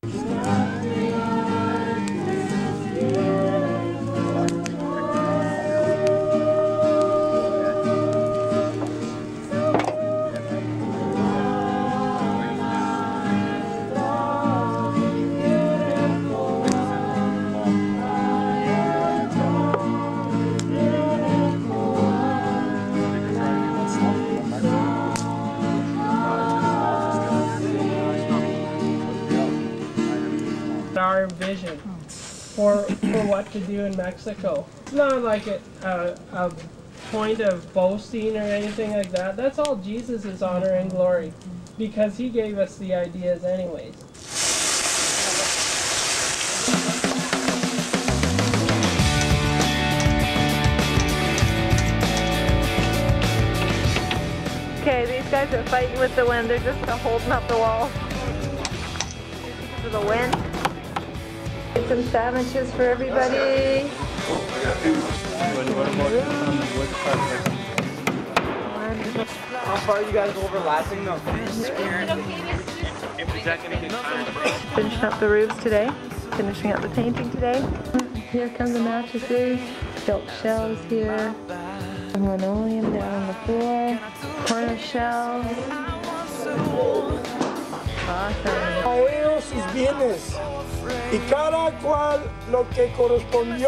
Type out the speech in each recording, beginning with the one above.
Our vision for what to do in Mexico. It's not like a point of boasting or anything like that. That's all Jesus' honor and glory, because he gave us the ideas anyways. Okay, these guys are fighting with the wind. They're just holding up the wall for the wind. Get some sandwiches for everybody. How far are you guys overlapping though? Finishing up the roofs today. Finishing up the painting today. Here come the mattresses. Silk shelves here. Linoleum down on the floor. Corner shelves. Awesome. Traeo sus bienes y cada cual lo que correspondió.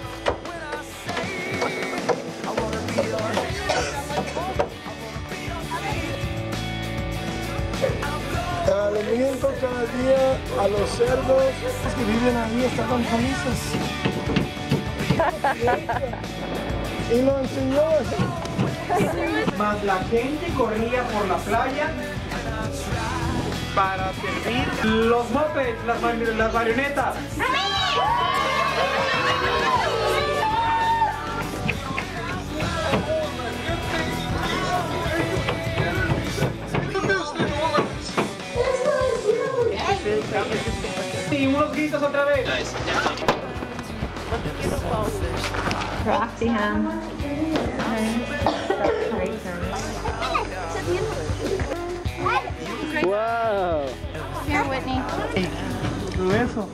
El alimento cada día a los cerdos que viven ahí estaban felices. Y lo enseñó. Más la gente corría por la playa para servir los mopeds, las marionetas. Y unos gritos otra vez. Crafty hand. Wow. Here, Whitney. Eso.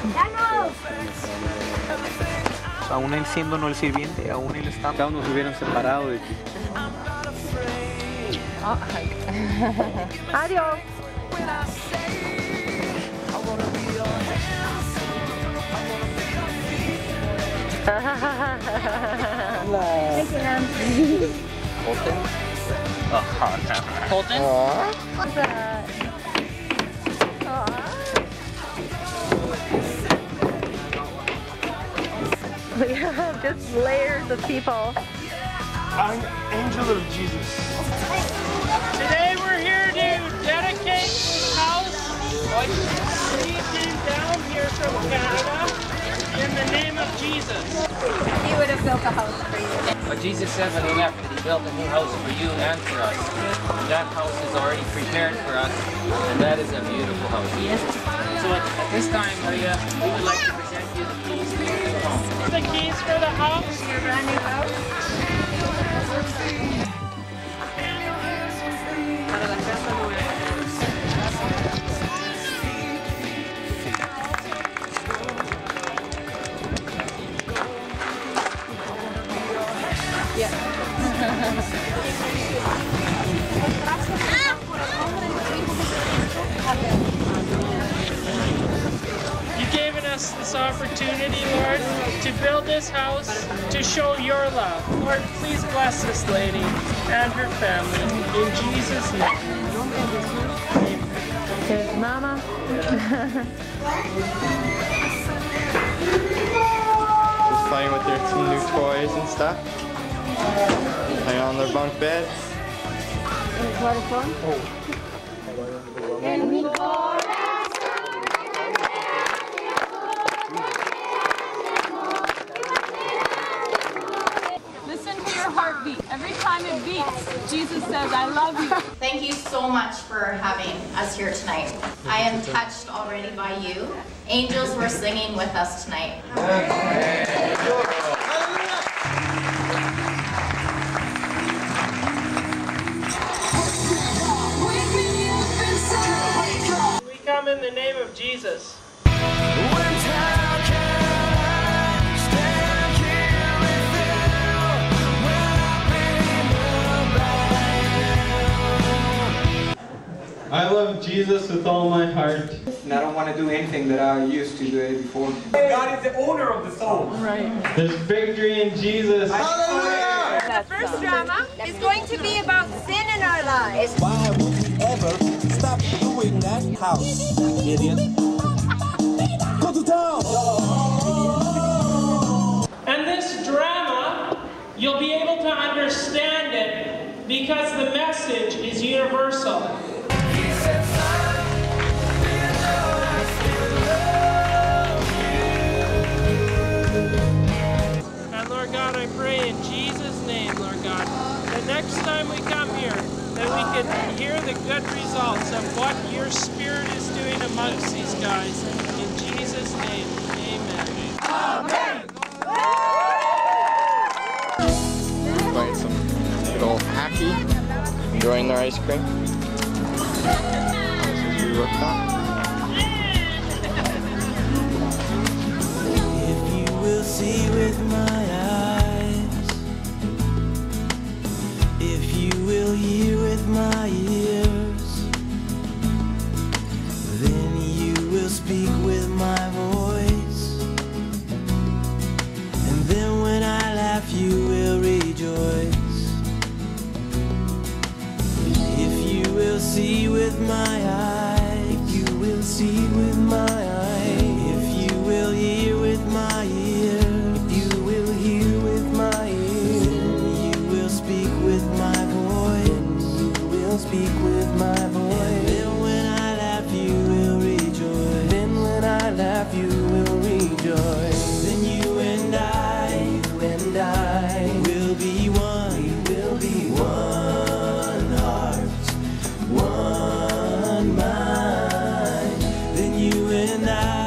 Aún él siendo no el sirviente, aún él está. Aún nos hubieran separado de ti. Adiós. Thank you, ma'am. Colton? Colton? What's that? We have just layers of people. I'm angel of Jesus. Today we're here to dedicate this house. We came down here from Canada in the name of Jesus. He would have built a house for you. But Jesus said when he left that he built a new house for you and for us. And that house is already prepared for us, and that is a beautiful house. Yes. So at this time, Maria, we would like to present you the keys to your new home. The keys for the house. Your brand new house. Para la casa nueva. You've given us this opportunity, Lord, to build this house to show your love. Lord, please bless this lady and her family. In Jesus' name. There's Mama. Just playing with their some new toys and stuff. Playing on their bunk beds. Is what it's on? Listen to your heartbeat. Every time it beats, Jesus says, I love you. Thank you so much for having us here tonight. I am touched already by you. Angels were singing with us tonight. We come come in the name of Jesus. I love Jesus with all my heart. And I don't want to do anything that I used to do before. God is the owner of the soul. Right. There's victory in Jesus. The first drama is going to be about sin in our lives. Why would we ever stop doing that house, idiot? Go to town! And this drama, you'll be able to understand it because the message is universal. And Lord God, I pray in Jesus' name, Lord God, that next time we come here, that we can hear the good results of what your Spirit is doing amongst these guys. In Jesus' name, amen. Amen. Playing some good old hacky, enjoying their ice cream. This is re-worked out. If you will see with my eyes, if you will hear with my ears, then you will speak with my voice, and then when I laugh you will rejoice. If you will see with my eyes, if you will see with my eyes, if you will hear with my ear, if you will hear with my ear, then you will speak with my voice, you will speak with my voice. And then when I laugh you will rejoice, then when I laugh you will rejoice. Then you and I will be one, we will be one heart, one mind. Then you and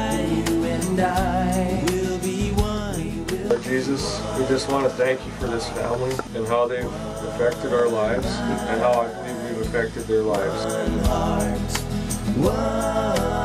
I will be one. Lord Jesus, we just want to thank you for this family and how they've affected our lives and how I believe we've affected their lives. One heart, one